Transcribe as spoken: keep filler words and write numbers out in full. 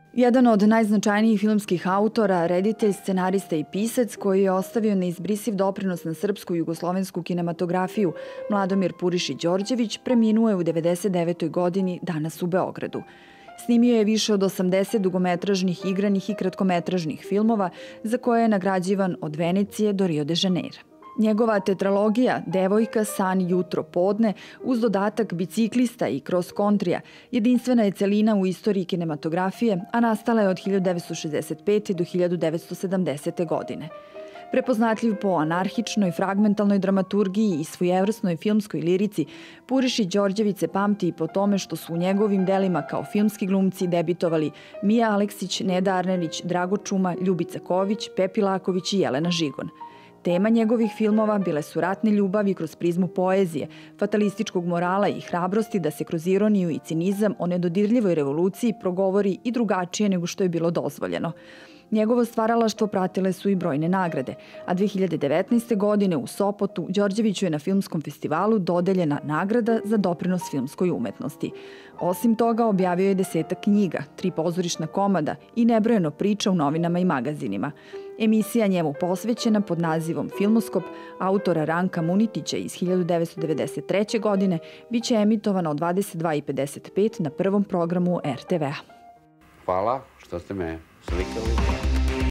Jedan od najznačajnijih filmskih autora, reditelj, scenarista i pisac koji je ostavio neizbrisiv doprinos na srpsku i jugoslovensku kinematografiju, Mladomir Purišić-Đorđević, preminuo je u devedeset devetoj godini danas u Beogradu. Snimio je više od osamdeset dugometražnih, igranih i kratkometražnih filmova za koje je nagrađivan od Venecije do Rio de Janeira. Njegova tetralogija Devojka, san, jutro, podne, uz dodatak Biciklista i Cross Contrija, jedinstvena je celina u istoriji kinematografije, a nastala je od hiljadu devetsto šezdeset pete. do hiljadu devetsto sedamdesete. godine. Prepoznatljiv po anarhičnoj, fragmentalnoj dramaturgiji i svojevrsnoj filmskoj lirici, Purišić-Đorđević se pamti i po tome što su u njegovim delima kao filmski glumci debitovali Mija Aleksić, Neda Arnerić, Drago Čuma, Ljubica Ković, Pepi Laković i Jelena Žigon. Tema njegovih filmova bile su ratne ljubavi kroz prizmu poezije, fatalističkog morala i hrabrosti da se kroz ironiju i cinizam o nedodirljivoj revoluciji progovori i drugačije nego što je bilo dozvoljeno. Njegovo stvaralaštvo pratile su i brojne nagrade, a dve hiljade devetnaeste. godine u Sopotu Đorđeviću je na filmskom festivalu dodeljena nagrada za doprinos filmskoj umetnosti. Osim toga, objavio je desetak knjiga, tri pozorišna komada i nebrojeno priča u novinama i magazinima. Emisija njemu posvećena pod nazivom Filmoskop autora Ranka Munitića iz hiljadu devetsto devedeset treće. godine biće emitovana od dvadeset dva i pedeset pet na prvom programu er te vea. Hvala što ste me slikali.